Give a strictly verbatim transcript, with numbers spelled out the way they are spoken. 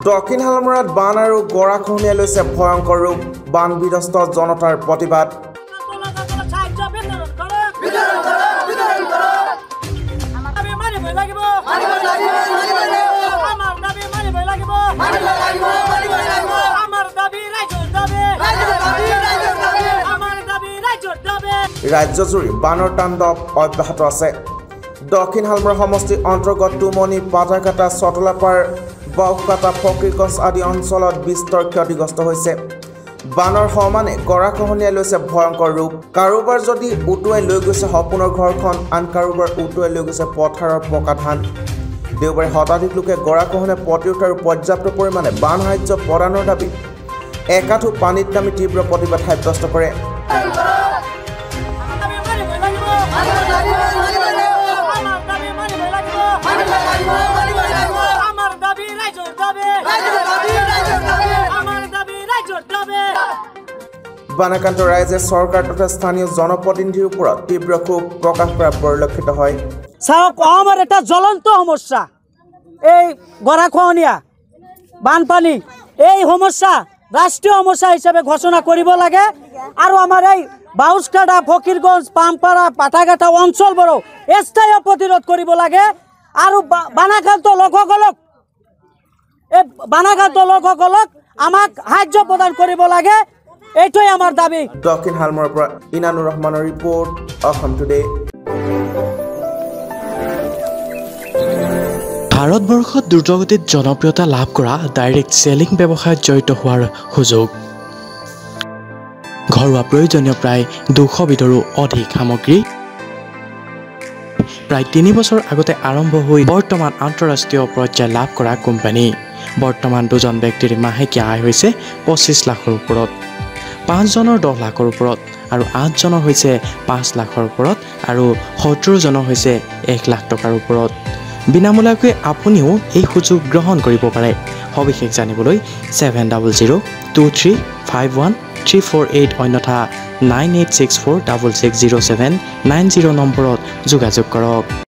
দক্ষিণ হালমৰাত বান আৰু গৰাখহনীয়াই লৈছে ভয়ংকৰ ৰূপ বান বিধ্বস্ত জনতাৰ প্ৰতিবাদ ৰাজ্যজুৰি বানৰ তাণ্ডৱ অব্যাহত আছে দক্ষিণ হালমৰা সমষ্টিৰ অন্তৰ্গত টুমনি পাটাকাটা চটলাপাৰ বাউকাটা ফকীৰগঞ্জ আদি অঞ্চলত বিস্তৰ ক্ষতিগ্ৰস্ত হৈছে বানৰ সমানে গৰাখহনীয়াই লৈছে ভয়ংকৰ ৰূপ কাৰোবাৰ যদি উটুৱাই লৈ গৈছে সপোনৰ ঘৰখন আন কাৰোবাৰ উটুৱাই লৈ গৈছে পথাৰৰ পকা ধান দেওবাৰে শতাধিক লোকে গৰাখহনীয়া প্ৰতিৰোধ আৰু পৰ্যাপ্ত পৰিমাণে বান সাহায্য প্ৰদানৰ দাবী একাঠু পানীত নামি তীব্ৰ প্ৰতিবাদ সাব্যস্ত কৰে বানাক্ৰান্ত ৰাইজে চৰকাৰ তথা স্থানীয় জনপ্ৰতিনিধিৰ ওপৰত তীব্ৰ ক্ষোভ প্ৰকাশ কৰা পৰিলক্ষিত হয় চাওক আমাৰ এটা জ্বলন্ত সমস্যা এই গৰাখহনীয়া বানপানী এই সমস্যা ৰাষ্ট্ৰীয় সমস্যা হিচাপে ঘোষণা কৰিব লাগে আৰু আমাৰ এই বাউচকাটা ফকীৰগঞ্জ পামপাৰা পাটাঘাটা অঞ্চলবোৰো স্থায়ী প্ৰতিৰোধ কৰিব লাগে আৰু বানাক্ৰান্ত লোকসকলক এই বানাক্ৰান্ত লোকসকলক আমাক সাহায্য প্ৰদান কৰিব লাগে এইটোই আমাৰ দাবী দক্ষিণ হালমৰাৰ পৰা ইনানুৰ ৰহমানৰ ৰিপৰ্ট অসম টুডে ভাৰতবৰ্ষত দ্ৰুতগতিত জনপ্ৰিয়তা লাভ কৰা ডাইৰেক্ট চেলিং ব্যৱসায়ত জড়িত হোৱাৰ সুযোগ ঘৰুৱা প্ৰয়োজনীয় প্ৰায় দুশ বিধৰো অধিক সামগ্ৰী প্ৰায় তিনি বছৰ আগতে আৰম্ভ হৈ বৰ্তমান আন্তঃৰাষ্ট্ৰীয় পৰ্যায় লাভ কৰা কোম্পানী বৰ্তমান দুজন ব্যক্তিৰ মাহেকীয়া আয় হৈছে পঁচিছ লাখৰ ওপৰত পাঁচজনৰ দহ লাখৰ ওপৰত আৰু আঠজনৰ হৈছে পাঁচ লাখৰ ওপৰত আৰু সত্তৰজনৰ হৈছে এক লাখ টকাৰ ওপৰত বিনামূলীয়াকৈ আপুনিও এই সুযোগ গ্ৰহণ কৰিব পাৰে সবিশেষ জানিবলৈ seven double zero' two three five one three four eight অন্যথা nine eight six four double six zero' seven nine zero' নম্বৰত যোগাযোগ কৰক